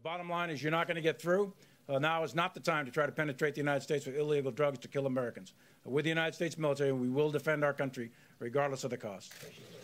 bottom line is you're not going to get through. Now is not the time to try to penetrate the United States with illegal drugs to kill Americans. With the United States military, we will defend our country regardless of the cost.